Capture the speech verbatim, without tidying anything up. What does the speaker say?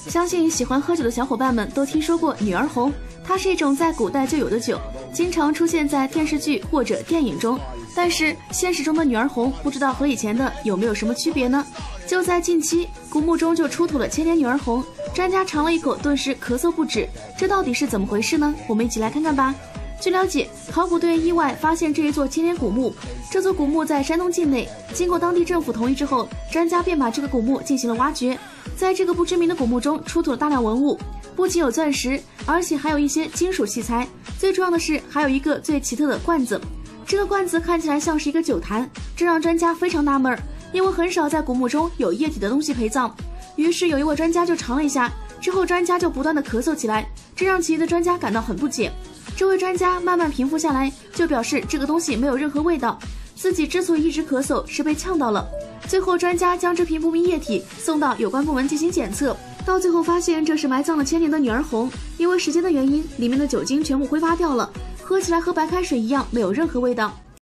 相信喜欢喝酒的小伙伴们都听说过女儿红，它是一种在古代就有的酒，经常出现在电视剧或者电影中。但是现实中的女儿红不知道和以前的有没有什么区别呢？就在近期，古墓中就出土了千年女儿红，专家尝了一口，顿时咳嗽不止，这到底是怎么回事呢？我们一起来看看吧。据了解，考古队意外发现这一座千年古墓，这座古墓在山东境内，经过当地政府同意之后，专家便把这个古墓进行了挖掘。在这个不知名的古墓中出土了大量文物，不仅有钻石，而且还有一些金属器材，最重要的是还有一个最奇特的罐子。这个罐子看起来像是一个酒坛，这让专家非常纳闷，因为很少在古墓中有液体的东西陪葬。于是有一位专家就尝了一下，之后专家就不断的咳嗽起来，这让其余的专家感到很不解。这位专家慢慢平复下来，就表示这个东西没有任何味道，自己之所以一直咳嗽是被呛到了。最后专家将这瓶不明液体送到有关部门进行检测，到最后发现这是埋葬了千年的女儿红，因为时间的原因，里面的酒精全部挥发掉了，喝起来和白开水一样，没有任何味道。